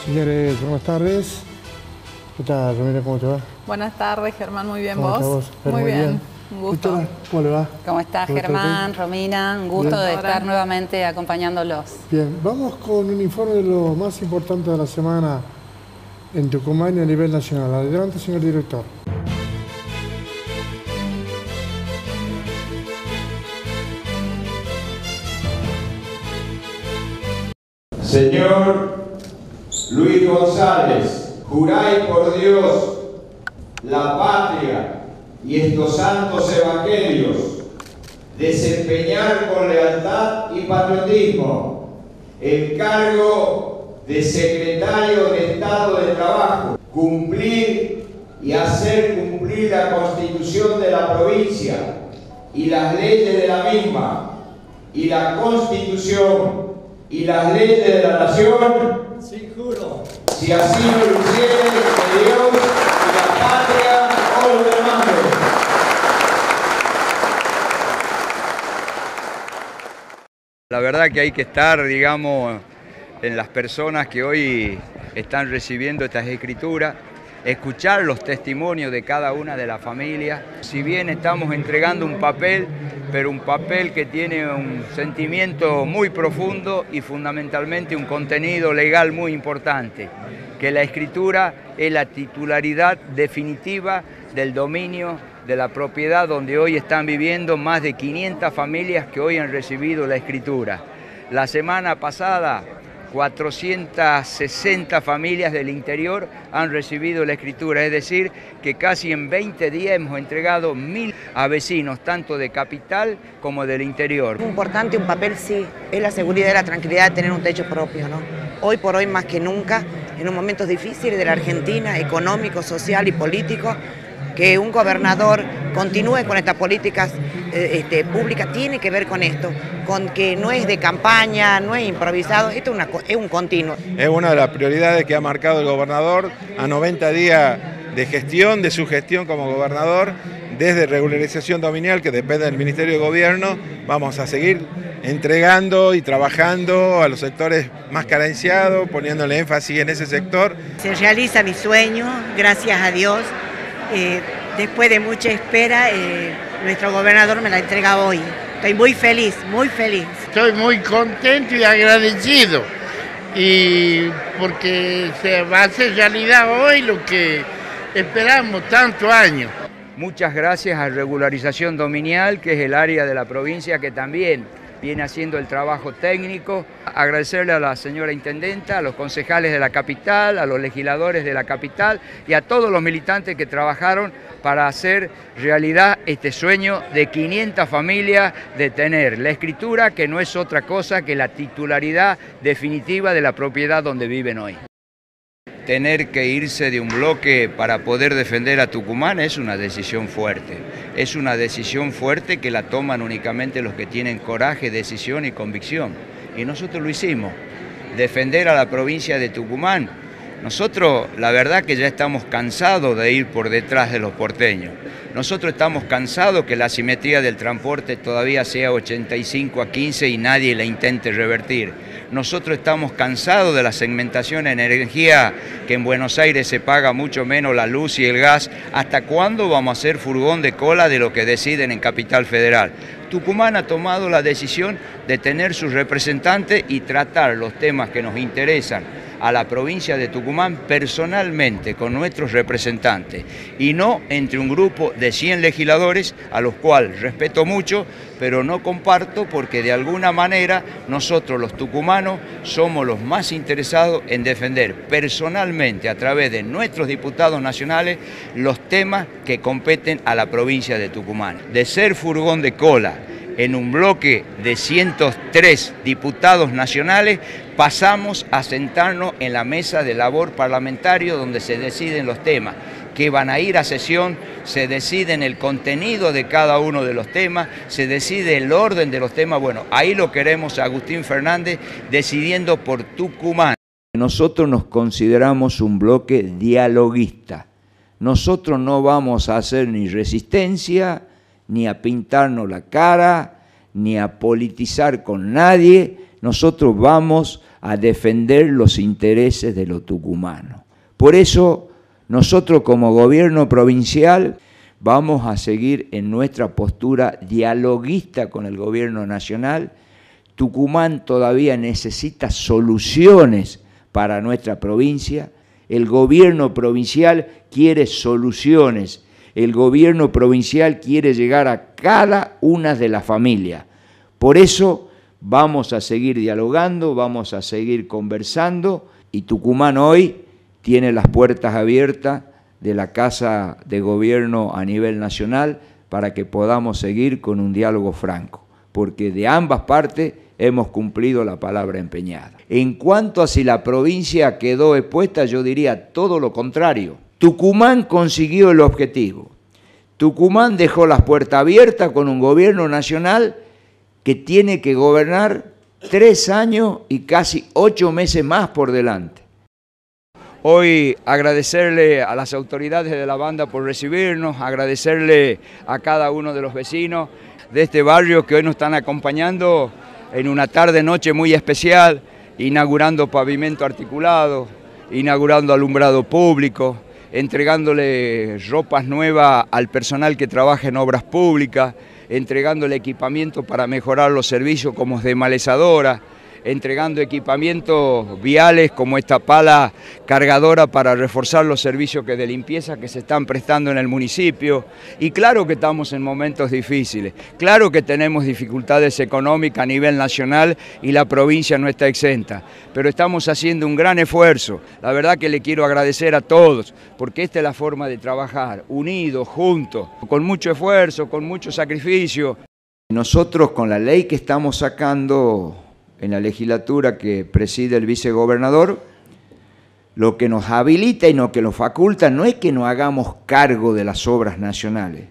Señores, buenas tardes. ¿Qué tal, Romina? ¿Cómo te va? Buenas tardes, Germán. Muy bien, ¿Cómo ¿vos? estás? Muy bien. Un gusto. ¿Cómo le va? ¿Cómo estás, Germán, Romina? Un gusto de estar nuevamente acompañándolos. Bien, vamos con un informe de lo más importante de la semana en Tucumán y a nivel nacional. Adelante, señor director. Señor Luis González, juráis por Dios, la patria y estos santos evangelios, desempeñar con lealtad y patriotismo el cargo de secretario de Estado de Trabajo, cumplir y hacer cumplir la Constitución de la provincia y las leyes de la misma, y la Constitución y las leyes de la nación. Sí, juro. Si así no lo hiciere, que Dios y la patria os lo demanden. La verdad que hay que estar, digamos, en las personas que hoy están recibiendo estas escrituras, escuchar los testimonios de cada una de las familias. Si bien estamos entregando un papel, pero un papel que tiene un sentimiento muy profundo y fundamentalmente un contenido legal muy importante, que la escritura es la titularidad definitiva del dominio de la propiedad donde hoy están viviendo más de 500 familias que hoy han recibido la escritura. La semana pasada 460 familias del interior han recibido la escritura, es decir, que casi en 20 días hemos entregado 1000 a vecinos, tanto de capital como del interior. Es importante un papel, sí, es la seguridad y la tranquilidad de tener un techo propio, ¿no? Hoy por hoy más que nunca, en un momentos difíciles de la Argentina, económico, social y político, que un gobernador continúe con estas políticas públicas tiene que ver con esto, con que no es de campaña, no es improvisado, esto es un continuo. Es una de las prioridades que ha marcado el gobernador a 90 días de gestión, de su gestión como gobernador, desde regularización dominial que depende del Ministerio de Gobierno. Vamos a seguir entregando y trabajando a los sectores más carenciados, poniéndole énfasis en ese sector. Se realiza mi sueño, gracias a Dios. Después de mucha espera, nuestro gobernador me la entrega hoy. Estoy muy feliz, muy feliz. Estoy muy contento y agradecido. Y porque se va a hacer realidad hoy lo que esperamos tantos años. Muchas gracias a Regularización Dominial, que es el área de la provincia que también viene haciendo el trabajo técnico. Agradecerle a la señora intendenta, a los concejales de la capital, a los legisladores de la capital y a todos los militantes que trabajaron para hacer realidad este sueño de 500 familias de tener la escritura, que no es otra cosa que la titularidad definitiva de la propiedad donde viven hoy. Tener que irse de un bloque para poder defender a Tucumán es una decisión fuerte. Es una decisión fuerte que la toman únicamente los que tienen coraje, decisión y convicción. Y nosotros lo hicimos. Defender a la provincia de Tucumán. Nosotros, la verdad que ya estamos cansados de ir por detrás de los porteños. Nosotros estamos cansados que la asimetría del transporte todavía sea 85-15 y nadie la intente revertir. Nosotros estamos cansados de la segmentación en energía, que en Buenos Aires se paga mucho menos la luz y el gas. ¿Hasta cuándo vamos a hacer furgón de cola de lo que deciden en Capital Federal? Tucumán ha tomado la decisión de tener sus representantes y tratar los temas que nos interesan a la provincia de Tucumán personalmente con nuestros representantes y no entre un grupo de 100 legisladores a los cuales respeto mucho, pero no comparto porque de alguna manera nosotros los tucumanos somos los más interesados en defender personalmente a través de nuestros diputados nacionales los temas que competen a la provincia de Tucumán. De ser furgón de cola en un bloque de 103 diputados nacionales, pasamos a sentarnos en la mesa de labor parlamentario donde se deciden los temas que van a ir a sesión, se decide el contenido de cada uno de los temas, se decide el orden de los temas. Bueno, ahí lo queremos a Agustín Fernández decidiendo por Tucumán. Nosotros nos consideramos un bloque dialoguista. Nosotros no vamos a hacer ni resistencia, ni a pintarnos la cara, ni a politizar con nadie. Nosotros vamos a defender los intereses de los tucumanos. Por eso nosotros como gobierno provincial vamos a seguir en nuestra postura dialoguista con el gobierno nacional. Tucumán todavía necesita soluciones para nuestra provincia. El gobierno provincial quiere soluciones. El gobierno provincial quiere llegar a cada una de las familias. Por eso vamos a seguir dialogando, vamos a seguir conversando y Tucumán hoy tiene las puertas abiertas de la Casa de Gobierno a nivel nacional para que podamos seguir con un diálogo franco, porque de ambas partes hemos cumplido la palabra empeñada. En cuanto a si la provincia quedó expuesta, yo diría todo lo contrario. Tucumán consiguió el objetivo. Tucumán dejó las puertas abiertas con un gobierno nacional que tiene que gobernar 3 años y casi 8 meses más por delante. Hoy agradecerle a las autoridades de la banda por recibirnos, agradecerle a cada uno de los vecinos de este barrio que hoy nos están acompañando en una tarde-noche muy especial, inaugurando pavimento articulado, inaugurando alumbrado público, entregándole ropas nuevas al personal que trabaja en obras públicas, entregándole equipamiento para mejorar los servicios como desmalezadora, entregando equipamientos viales como esta pala cargadora para reforzar los servicios de limpieza que se están prestando en el municipio. Y claro que estamos en momentos difíciles, claro que tenemos dificultades económicas a nivel nacional y la provincia no está exenta, pero estamos haciendo un gran esfuerzo. La verdad que le quiero agradecer a todos, porque esta es la forma de trabajar, unidos, juntos, con mucho esfuerzo, con mucho sacrificio. Nosotros con la ley que estamos sacando en la legislatura que preside el vicegobernador, lo que nos habilita y lo que nos faculta no es que nos hagamos cargo de las obras nacionales,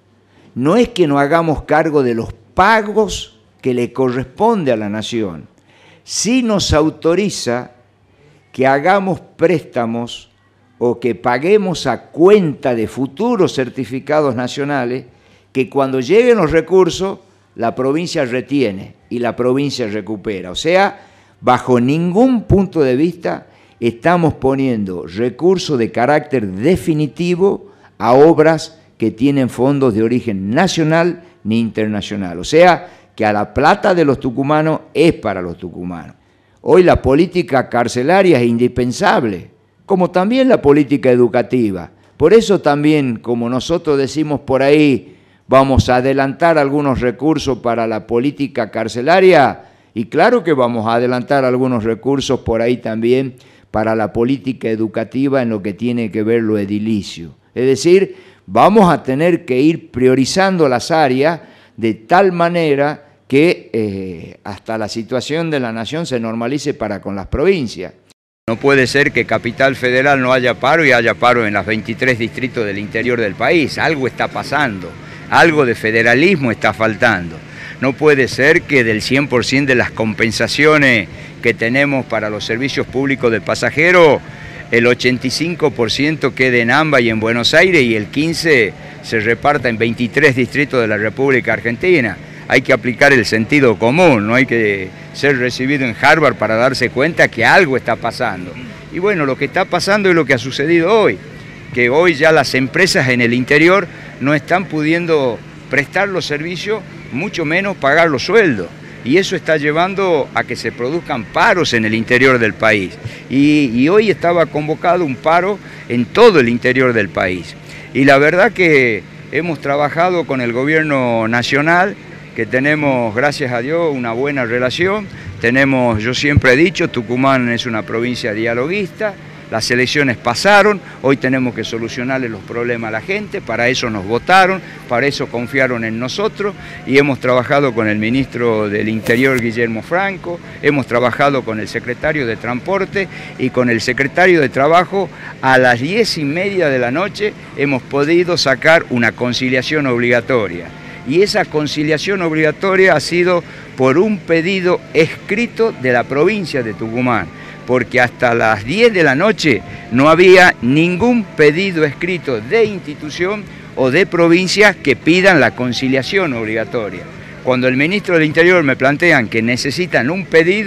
no es que nos hagamos cargo de los pagos que le corresponde a la nación, sí nos autoriza que hagamos préstamos o que paguemos a cuenta de futuros certificados nacionales que cuando lleguen los recursos la provincia retiene y la provincia recupera. O sea, bajo ningún punto de vista estamos poniendo recursos de carácter definitivo a obras que tienen fondos de origen nacional ni internacional. O sea, que a la plata de los tucumanos es para los tucumanos. Hoy la política carcelaria es indispensable, como también la política educativa. Por eso también, como nosotros decimos por ahí, vamos a adelantar algunos recursos para la política carcelaria y claro que vamos a adelantar algunos recursos por ahí también para la política educativa en lo que tiene que ver lo edilicio. Es decir, vamos a tener que ir priorizando las áreas de tal manera que hasta la situación de la nación se normalice para con las provincias. No puede ser que Capital Federal no haya paro y haya paro en los 23 distritos del interior del país. Algo está pasando. Algo de federalismo está faltando. No puede ser que del 100% de las compensaciones que tenemos para los servicios públicos de pasajeros, el 85% quede en AMBA y en Buenos Aires y el 15% se reparta en 23 distritos de la República Argentina. Hay que aplicar el sentido común, no hay que ser recibido en Harvard para darse cuenta que algo está pasando. Y bueno, lo que está pasando es lo que ha sucedido hoy, que hoy ya las empresas en el interior no están pudiendo prestar los servicios, mucho menos pagar los sueldos. Y eso está llevando a que se produzcan paros en el interior del país. Y hoy estaba convocado un paro en todo el interior del país. Y la verdad que hemos trabajado con el gobierno nacional, que tenemos, gracias a Dios, una buena relación. Tenemos, yo siempre he dicho, Tucumán es una provincia dialoguista. Las elecciones pasaron, hoy tenemos que solucionarle los problemas a la gente, para eso nos votaron, para eso confiaron en nosotros y hemos trabajado con el ministro del Interior, Guillermo Franco, hemos trabajado con el secretario de Transporte y con el secretario de Trabajo. A las 10:30 de la noche hemos podido sacar una conciliación obligatoria y esa conciliación obligatoria ha sido por un pedido escrito de la provincia de Tucumán, porque hasta las 10 de la noche no había ningún pedido escrito de institución o de provincia que pidan la conciliación obligatoria. Cuando el ministro del Interior me plantean que necesitan un pedido,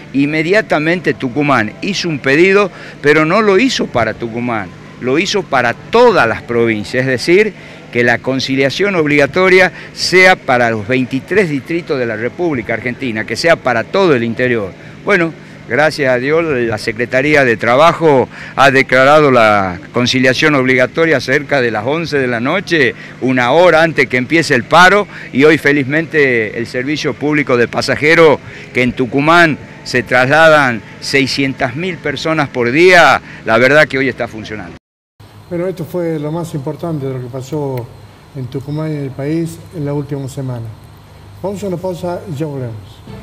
Inmediatamente Tucumán hizo un pedido, pero no lo hizo para Tucumán, lo hizo para todas las provincias, es decir, que la conciliación obligatoria sea para los 23 distritos de la República Argentina, que sea para todo el interior. Bueno, gracias a Dios, la Secretaría de Trabajo ha declarado la conciliación obligatoria cerca de las 11 de la noche, una hora antes que empiece el paro, y hoy felizmente el servicio público de pasajeros, que en Tucumán se trasladan 600.000 personas por día, la verdad que hoy está funcionando. Bueno, esto fue lo más importante de lo que pasó en Tucumán y en el país en la última semana. Vamos a una pausa y ya volvemos.